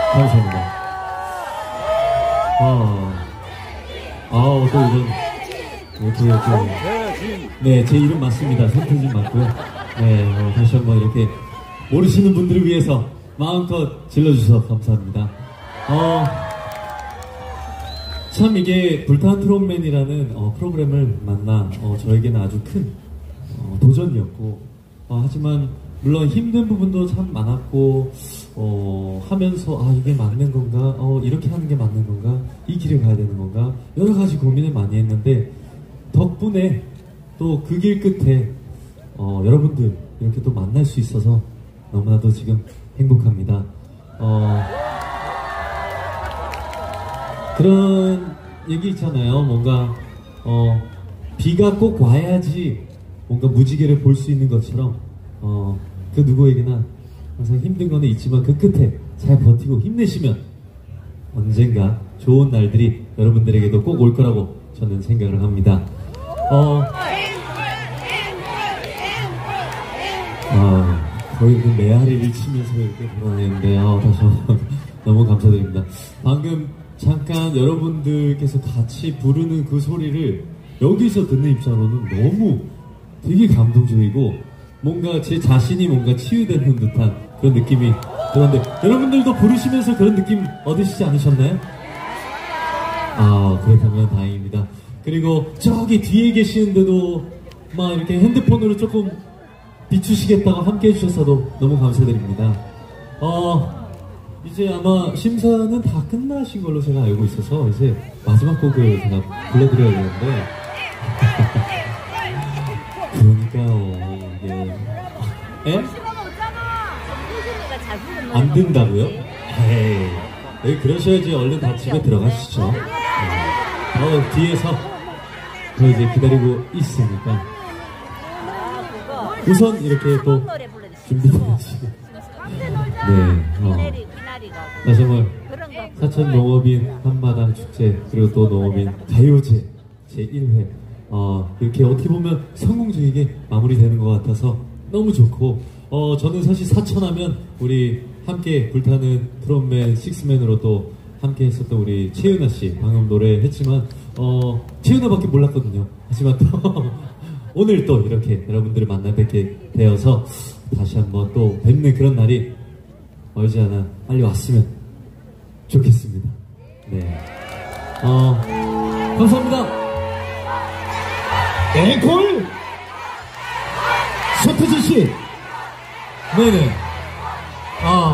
감사합니다. 또 이런, 네, 제 이름 맞습니다. 손태진 맞고요. 네, 다시 한번 이렇게 모르시는 분들을 위해서 마음껏 질러주셔서 감사합니다. 참 이게 불타는 트롯맨이라는 프로그램을 만나 저에게는 아주 큰 도전이었고, 하지만 물론 힘든 부분도 참 많았고, 하면서 이게 맞는 건가, 이렇게 하는 게 맞는 건가, 이 길을 가야 되는 건가, 여러 가지 고민을 많이 했는데, 덕분에 또 그 길 끝에 여러분들 이렇게 또 만날 수 있어서 너무나도 지금 행복합니다. 그런 얘기 있잖아요. 뭔가 비가 꼭 와야지 뭔가 무지개를 볼 수 있는 것처럼 그 누구에게나 항상 힘든 거는 있지만 그 끝에 잘 버티고 힘내시면 언젠가 좋은 날들이 여러분들에게도 꼭 올 거라고 저는 생각을 합니다. 거의 그 메아리를 치면서 이렇게 돌아다니는데요. 다시 한번 너무 감사드립니다. 방금 잠깐 여러분들께서 같이 부르는 그 소리를 여기서 듣는 입장으로는 너무 되게 감동적이고 뭔가 제 자신이 뭔가 치유되는 듯한 그런 느낌이 들었는데 여러분들도 부르시면서 그런 느낌 얻으시지 않으셨나요? 그렇다면 다행입니다. 그리고 저기 뒤에 계시는데도 막 이렇게 핸드폰으로 조금 비추시겠다고 함께 해주셔서도 너무 감사드립니다. 이제 아마 심사는 다 끝나신 걸로 제가 알고 있어서 이제 마지막 곡을 제가 불러드려야 되는데 그러니까요. 이게 안 된다고요? 에이, 그러셔야지 얼른 다 집에 들어가시죠. 뒤에서 저 이제 기다리고 있으니까 우선 이렇게 또 준비되시고 네, 다시 한번 사천 농업인 한마당 축제 그리고 또 농업인 가요제 제1회 이렇게 어떻게 보면 성공적이게 마무리되는 것 같아서 너무 좋고 저는 사실 사천하면 우리 함께 불타는 트롯맨 식스맨으로 또 함께 했었던 우리 최윤아씨 방금 노래했지만 최윤아밖에 몰랐거든요. 하지만 또 오늘 또 이렇게 여러분들을 만나 뵙게 되어서 다시 한번 또 뵙는 그런 날이 멀지 않아 빨리 왔으면 좋겠습니다. 네. 감사합니다. 앵콜! 서태진 씨! 네네.